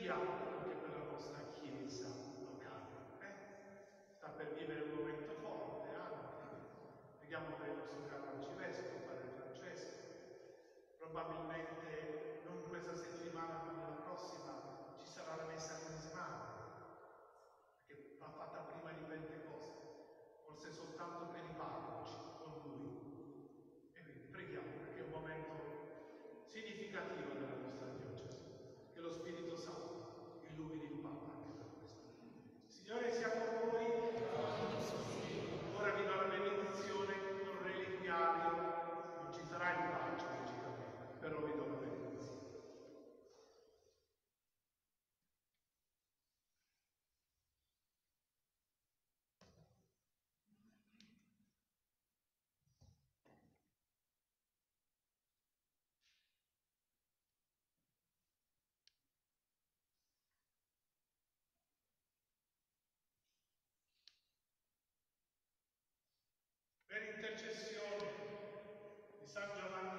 preghiamo anche per la nostra Chiesa locale. Sta per vivere un momento forte anche. Preghiamo per il nostro caro arcivescovo, padre Francesco. Probabilmente non questa settimana ma nella prossima ci sarà la messa crismale, che va fatta prima di Pentecoste, forse soltanto per i parroci con lui. E quindi preghiamo perché è un momento significativo della nostra diocesi. Che lo Spirito Santo illumini il Papa anche per questo. Signore sia con voi. Ora vi do la benedizione con reliquiario. Non ci sarà il bacio, logicamente, però vi do la benedizione. Per intercessione di San Giovanni